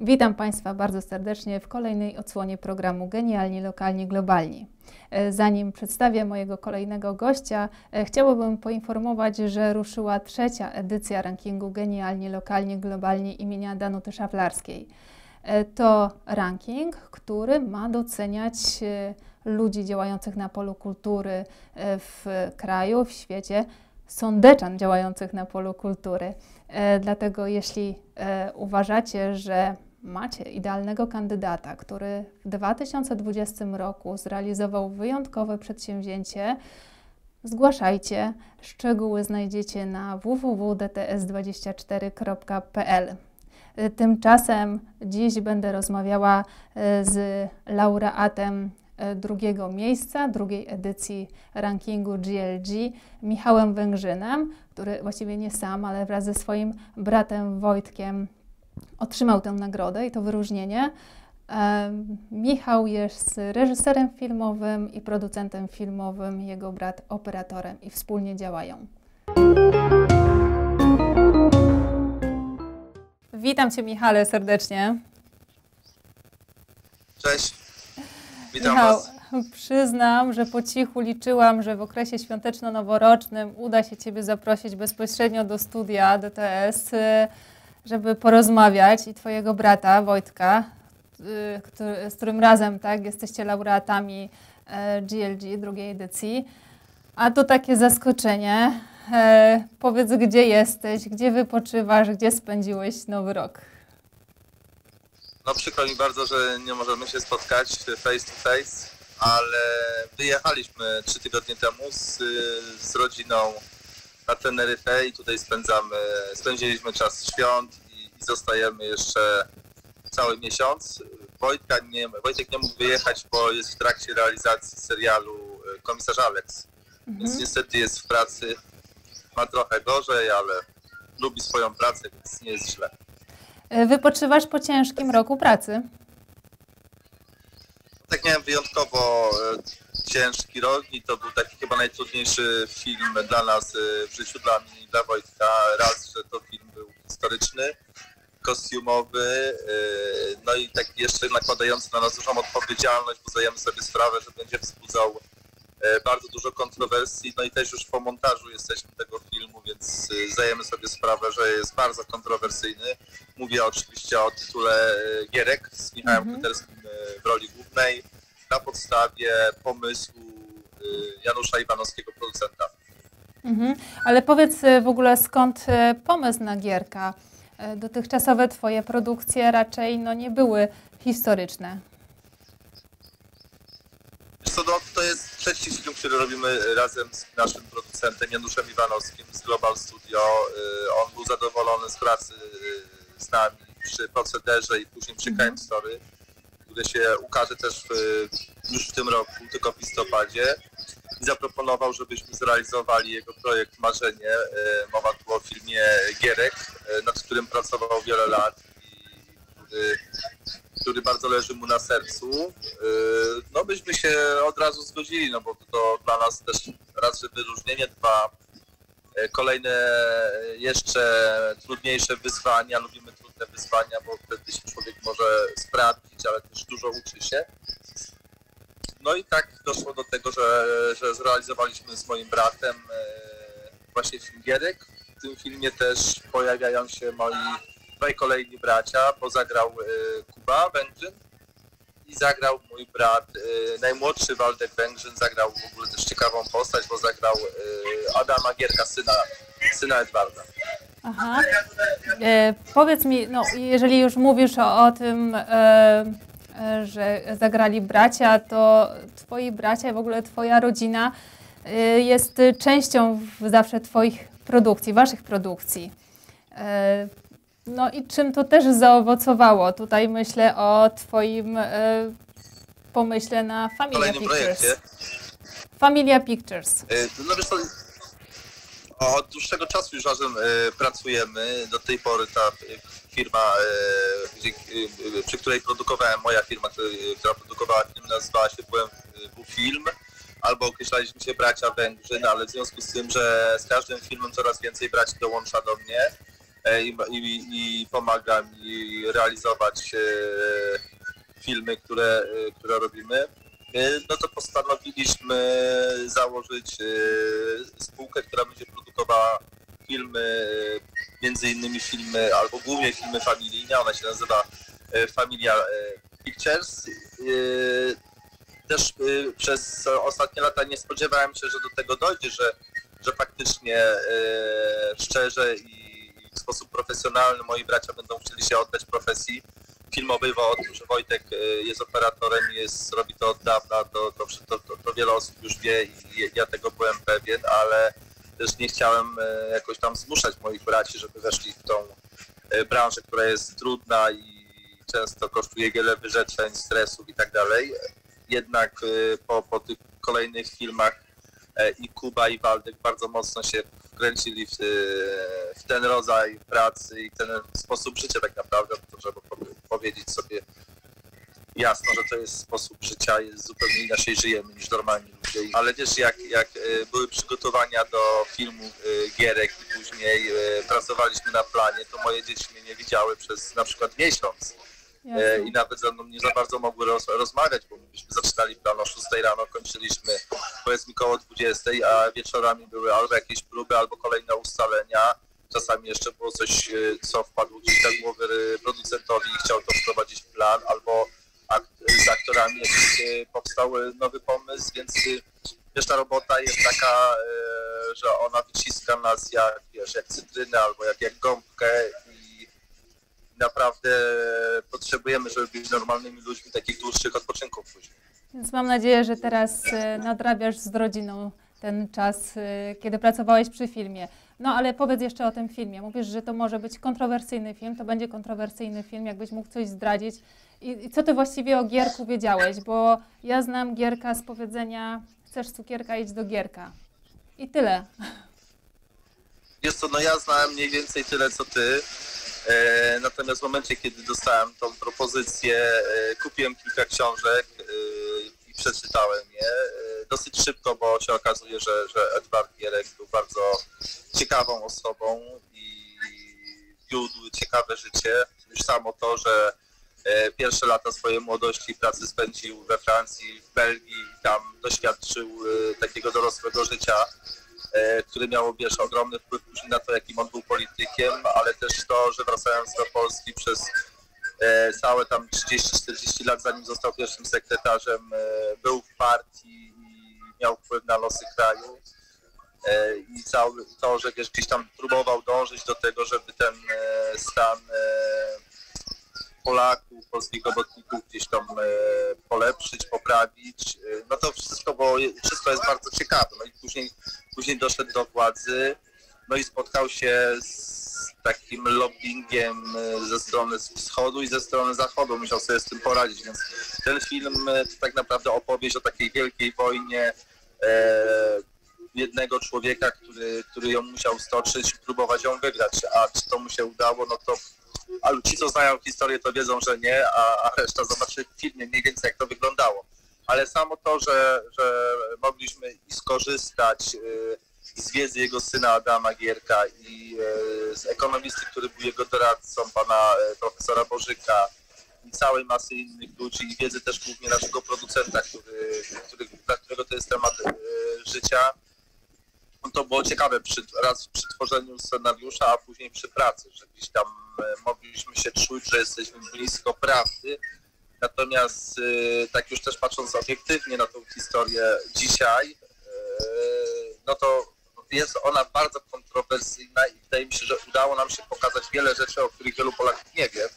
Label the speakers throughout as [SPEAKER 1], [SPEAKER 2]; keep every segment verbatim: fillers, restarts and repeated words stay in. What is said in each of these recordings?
[SPEAKER 1] Witam Państwa bardzo serdecznie w kolejnej odsłonie programu Genialni, Lokalni, Globalni. Zanim przedstawię mojego kolejnego gościa, chciałabym poinformować, że ruszyła trzecia edycja rankingu Genialni, Lokalni, Globalni imienia Danuty Szaflarskiej. To ranking, który ma doceniać ludzi działających na polu kultury w kraju, w świecie, sądeczan działających na polu kultury. Dlatego jeśli uważacie, że macie idealnego kandydata, który w dwa tysiące dwudziestym roku zrealizował wyjątkowe przedsięwzięcie, zgłaszajcie. Szczegóły znajdziecie na w w w kropka d t s dwadzieścia cztery kropka p l. Tymczasem dziś będę rozmawiała z laureatem drugiego miejsca, drugiej edycji rankingu G L G, Michałem Węgrzynem, który właściwie nie sam, ale wraz ze swoim bratem Wojtkiem otrzymał tę nagrodę i to wyróżnienie. E, Michał jest reżyserem filmowym i producentem filmowym, jego brat operatorem i wspólnie działają. Witam Cię, Michale, serdecznie.
[SPEAKER 2] Cześć, witam
[SPEAKER 1] Michał,
[SPEAKER 2] Was.
[SPEAKER 1] Przyznam, że po cichu liczyłam, że w okresie świąteczno-noworocznym uda się Ciebie zaprosić bezpośrednio do studia D T S, żeby porozmawiać, i Twojego brata Wojtka, który, z którym razem tak, jesteście laureatami G L G drugiej edycji. A to takie zaskoczenie. E, powiedz, gdzie jesteś, gdzie wypoczywasz, gdzie spędziłeś Nowy Rok?
[SPEAKER 2] No przykro mi bardzo, że nie możemy się spotkać face to face, ale wyjechaliśmy trzy tygodnie temu z, z rodziną na Teneryfę i tutaj spędzamy, spędziliśmy czas świąt i, i zostajemy jeszcze cały miesiąc. Wojtka nie, Wojtek nie mógł wyjechać, bo jest w trakcie realizacji serialu Komisarz Alex, mhm. więc niestety jest w pracy. Ma trochę gorzej, ale lubi swoją pracę, więc nie jest źle.
[SPEAKER 1] Wypoczywasz po ciężkim roku pracy?
[SPEAKER 2] Tak, miałem wyjątkowo e, ciężki rok i to był taki chyba najtrudniejszy film dla nas e, w życiu, dla mnie i dla Wojtka. Raz, że to film był historyczny, kostiumowy, e, no i tak jeszcze nakładający na nas dużą odpowiedzialność, bo zdajemy sobie sprawę, że będzie wzbudzał e, bardzo dużo kontrowersji, no i też już po montażu jesteśmy tego filmu, więc e, zdajemy sobie sprawę, że jest bardzo kontrowersyjny. Mówię oczywiście o tytule Gierek z Michałem
[SPEAKER 1] Mhm.
[SPEAKER 2] Kwiaterskim w roli głównej na podstawie pomysłu Janusza Iwanowskiego, producenta.
[SPEAKER 1] Mhm. Ale powiedz w ogóle, skąd pomysł na Gierka? Dotychczasowe Twoje produkcje raczej no, nie były historyczne.
[SPEAKER 2] Wiesz co, no, to jest trzeci film, który robimy razem z naszym producentem Januszem Iwanowskim z Global Studio. On był zadowolony z pracy z nami przy procederze i później przy Crime Story, które się ukaże też w, już w tym roku, tylko w listopadzie. I zaproponował, żebyśmy zrealizowali jego projekt Marzenie. Mowa tu o filmie Gierek, nad którym pracował wiele lat i który, który bardzo leży mu na sercu. No byśmy się od razu zgodzili, no bo to dla nas też raz, że wyróżnienie, dwa, kolejne jeszcze trudniejsze wyzwania. Lubimy trudne wyzwania, bo wtedy się człowiek może sprawdzić, ale też dużo uczy się. No i tak doszło do tego, że, że zrealizowaliśmy z moim bratem właśnie film Gierek. W tym filmie też pojawiają się moi dwaj kolejni bracia, bo zagrał Kuba Węgrzyn i zagrał mój brat, najmłodszy Waldek Węgrzyn, zagrał w ogóle też ciekawą postać, bo zagrał Adama Gierka, syna, syna Edwarda.
[SPEAKER 1] Aha. E, powiedz mi, no, jeżeli już mówisz o, o tym, e, e, że zagrali bracia, to Twoi bracia i w ogóle Twoja rodzina e, jest częścią zawsze Twoich produkcji, Waszych produkcji. E, no i czym to też zaowocowało? Tutaj myślę o Twoim e, pomyśle na Familia Pictures.
[SPEAKER 2] Projekcie.
[SPEAKER 1] Familia Pictures.
[SPEAKER 2] No wiesz co, od dłuższego czasu już razem e, pracujemy. Do tej pory ta firma, e, gdzie, e, przy której produkowałem, moja firma, która produkowała film, nazywała się W W Film, albo określaliśmy się Bracia Węgrzyn, ale w związku z tym, że z każdym filmem coraz więcej braci dołącza do mnie, i, i, i pomaga mi realizować filmy, które, które robimy, no to postanowiliśmy założyć spółkę, która będzie produkowała filmy, między innymi filmy, albo głównie filmy familijne. Ona się nazywa Familia Pictures. Też przez ostatnie lata nie spodziewałem się, że do tego dojdzie, że, że faktycznie szczerze i w sposób profesjonalny moi bracia będą chcieli się oddać profesji filmowej, bo o tym, że Wojtek jest operatorem i jest, robi to od dawna, to, to, to, to wiele osób już wie i ja tego byłem pewien, ale też nie chciałem jakoś tam zmuszać moich braci, żeby weszli w tą branżę, która jest trudna i często kosztuje wiele wyrzeczeń, stresów i tak dalej. Jednak po, po tych kolejnych filmach i Kuba i Waldek bardzo mocno się wkręcili w, w ten rodzaj pracy i ten sposób życia tak naprawdę, żeby powiedzieć sobie jasno, że to jest sposób życia, jest zupełnie inaczej żyjemy niż normalni ludzie. Ale też jak, jak były przygotowania do filmu Gierek i później pracowaliśmy na planie, to moje dzieci mnie nie widziały przez na przykład miesiąc. Jasne. I nawet ze mną nie za bardzo mogły roz, rozmawiać, bo myśmy zaczynali plan o szóstej rano, kończyliśmy powiedzmy koło dwudziestej, a wieczorami były albo jakieś próby, albo kolejne ustalenia. Czasami jeszcze było coś, co wpadło gdzieś do głowy producentowi i chciał to wprowadzić w plan, albo z aktorami jakiś powstał nowy pomysł, więc wiesz, ta robota jest taka, że ona wyciska nas jak, wiesz, jak cytrynę albo jak, jak gąbkę. Naprawdę potrzebujemy, żeby być normalnymi ludźmi, takich dłuższych odpoczynków później.
[SPEAKER 1] Więc mam nadzieję, że teraz nadrabiasz z rodziną ten czas, kiedy pracowałeś przy filmie. No ale powiedz jeszcze o tym filmie. Mówisz, że to może być kontrowersyjny film, to będzie kontrowersyjny film, jakbyś mógł coś zdradzić. I, i co ty właściwie o Gierku wiedziałeś? Bo ja znam Gierka z powiedzenia: chcesz cukierka, idź do Gierka. I tyle.
[SPEAKER 2] Wiesz co, no ja znałem mniej więcej tyle, co ty. Natomiast w momencie, kiedy dostałem tą propozycję, kupiłem kilka książek i przeczytałem je dosyć szybko, bo się okazuje, że, że Edward Gierek był bardzo ciekawą osobą i wiódł ciekawe życie. Już samo to, że pierwsze lata swojej młodości i pracy spędził we Francji, w Belgii i tam doświadczył takiego dorosłego życia, które miało, wiesz, ogromny wpływ później na to, jakim on był politykiem, ale też to, że wracając do Polski przez e, całe tam trzydzieści czterdzieści lat, zanim został pierwszym sekretarzem, e, był w partii i miał wpływ na losy kraju. E, I cały, to, że wiesz, gdzieś tam próbował dążyć do tego, żeby ten e, stan e, Polaków, polskich robotników gdzieś tam e, polepszyć, poprawić, e, no to wszystko, bo wszystko jest bardzo ciekawe. No i później, później doszedł do władzy, no i spotkał się z takim lobbyingiem ze strony wschodu i ze strony zachodu. Musiał sobie z tym poradzić, więc ten film to tak naprawdę opowieść o takiej wielkiej wojnie e, jednego człowieka, który, który ją musiał stoczyć i próbować ją wygrać. A czy to mu się udało, no to ale ci, co znają historię, to wiedzą, że nie, a, a reszta zobaczy w filmie mniej więcej, jak to wyglądało. Ale samo to, że, że mogliśmy i skorzystać y, z wiedzy jego syna Adama Gierka i y, z ekonomisty, który był jego doradcą, pana y, profesora Bożyka i całej masy innych ludzi i wiedzy też głównie naszego producenta, który, który, dla którego to jest temat y, życia. To było ciekawe przy, raz przy tworzeniu scenariusza, a później przy pracy, że gdzieś tam mogliśmy się czuć, że jesteśmy blisko prawdy. Natomiast tak już też patrząc obiektywnie na tą historię dzisiaj, no to jest ona bardzo kontrowersyjna i wydaje mi się, że udało nam się pokazać wiele rzeczy, o których wielu Polaków nie wie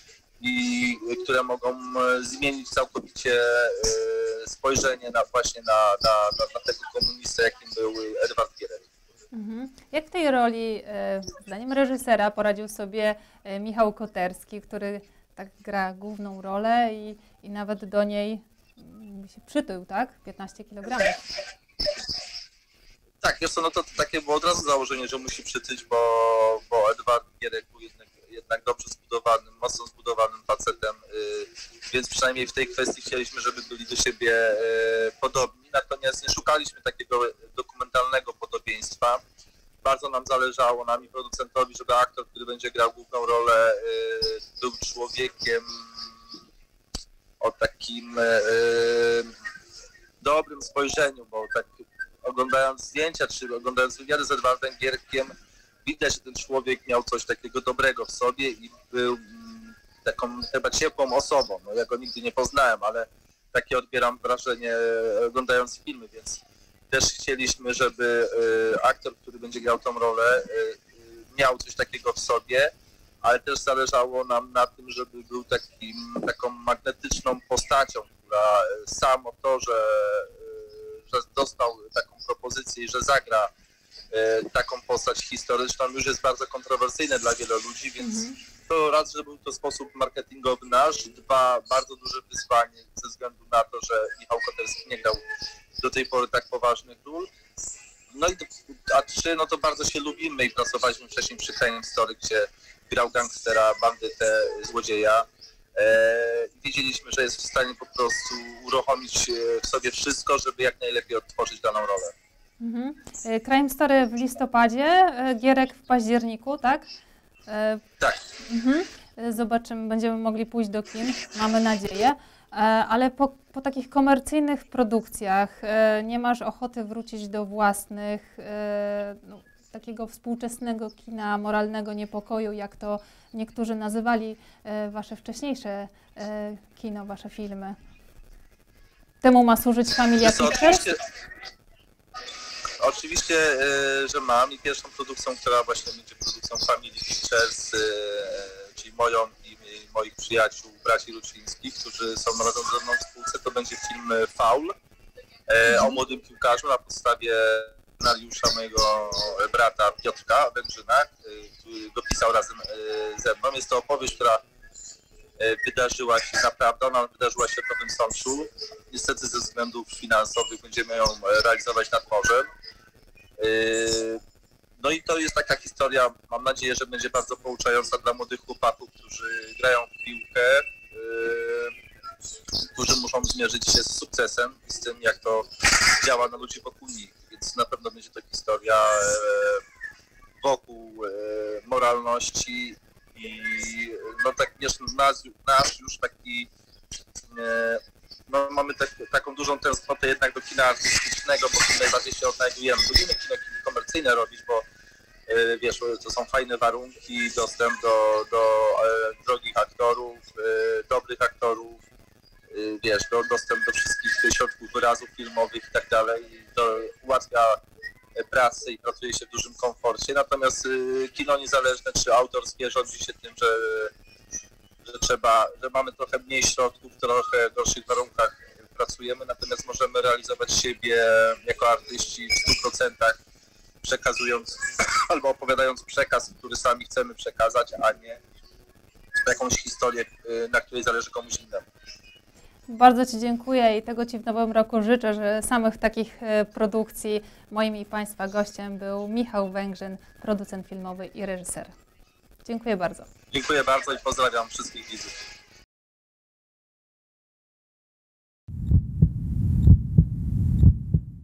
[SPEAKER 2] i które mogą zmienić całkowicie spojrzenie na właśnie na, na, na, na tego komunistę, jakim był Edward Gierek.
[SPEAKER 1] Mhm. Jak w tej roli, zdaniem reżysera, poradził sobie Michał Koterski, który tak gra główną rolę i, i nawet do niej się przytył, tak? piętnaście kilogramów.
[SPEAKER 2] Tak, wiesz co, no to, to takie było od razu założenie, że musi przytyć, bo, bo Edward Gierek był jednak, jednak dobrze zbudowanym, mocno zbudowanym facetem, yy, więc przynajmniej w tej kwestii chcieliśmy, żeby byli do siebie yy, podobni, natomiast nie szukaliśmy takiego dokumentalnego podobieństwa. bardzo nam zależało, nami producentowi, żeby aktor, który będzie grał główną rolę, był człowiekiem o takim dobrym spojrzeniu, bo tak oglądając zdjęcia, czy oglądając wywiady z Edwardem Gierkiem, widać, że ten człowiek miał coś takiego dobrego w sobie i był taką chyba ciepłą osobą. No, ja go nigdy nie poznałem, ale takie odbieram wrażenie oglądając filmy, więc też chcieliśmy, żeby aktor, który będzie grał tą rolę, miał coś takiego w sobie, ale też zależało nam na tym, żeby był takim, taką magnetyczną postacią, która samo to, że, że dostał taką propozycję i że zagra taką postać historyczną, już jest bardzo kontrowersyjne dla wielu ludzi, więc mm-hmm. to raz, że był to sposób marketingowy nasz, dwa, bardzo duże wyzwanie ze względu na to, że Michał Koterski nie grał do tej pory tak poważnych ról. No i a trzy, no to bardzo się lubimy i pracowaliśmy wcześniej przy Crime Story, gdzie grał gangstera, bandytę, złodzieja. E, wiedzieliśmy, że jest w stanie po prostu uruchomić w sobie wszystko, żeby jak najlepiej odtworzyć daną rolę.
[SPEAKER 1] Mhm. Crime Story w listopadzie, Gierek w październiku, tak? E,
[SPEAKER 2] tak.
[SPEAKER 1] Mhm. Zobaczymy, będziemy mogli pójść do kin, mamy nadzieję. Ale po, po takich komercyjnych produkcjach nie masz ochoty wrócić do własnych, no, takiego współczesnego kina moralnego niepokoju, jak to niektórzy nazywali wasze wcześniejsze kino, wasze filmy? Temu ma służyć Familia Pictures?
[SPEAKER 2] Oczywiście, że mam i pierwszą produkcją, która właśnie będzie produkcją Family Pictures, czyli moją i moich przyjaciół, braci Ruczyńskich, którzy są razem ze mną w spółce, to będzie film Faul o młodym piłkarzu na podstawie scenariusza mojego brata Piotrka Węgrzyna, który go pisał razem ze mną. Jest to opowieść, która wydarzyła się naprawdę, ona wydarzyła się w Nowym Sączu. Niestety ze względów finansowych będziemy ją realizować nad morzem. No i to jest taka historia, mam nadzieję, że będzie bardzo pouczająca dla młodych chłopaków, którzy grają w piłkę, którzy muszą zmierzyć się z sukcesem i z tym, jak to działa na ludzi wokół nich. Więc na pewno będzie to historia wokół moralności i no tak wiesz, nasz, nasz już taki, no mamy tak, taką dużą tęsknotę jednak do kina artystycznego, bo tu najbardziej się odnajdujemy. Lubimy kino komercyjne robić, bo wiesz, to są fajne warunki, dostęp do, do drogich aktorów, dobrych aktorów, wiesz, do, dostęp do wszystkich środków wyrazu filmowych i tak dalej. To ułatwia pracę i pracuje się w dużym komforcie. Natomiast kino niezależne czy autorskie rządzi się tym, że, że trzeba, że mamy trochę mniej środków, w trochę gorszych warunkach pracujemy, natomiast możemy realizować siebie jako artyści w stu procentach, przekazując albo opowiadając przekaz, który sami chcemy przekazać, a nie jakąś historię, na której zależy komuś innemu.
[SPEAKER 1] Bardzo Ci dziękuję i tego Ci w nowym roku życzę, że samych takich produkcji moim i Państwa gościem był Michał Węgrzyn, producent filmowy i reżyser. Dziękuję bardzo.
[SPEAKER 2] Dziękuję bardzo i pozdrawiam wszystkich widzów.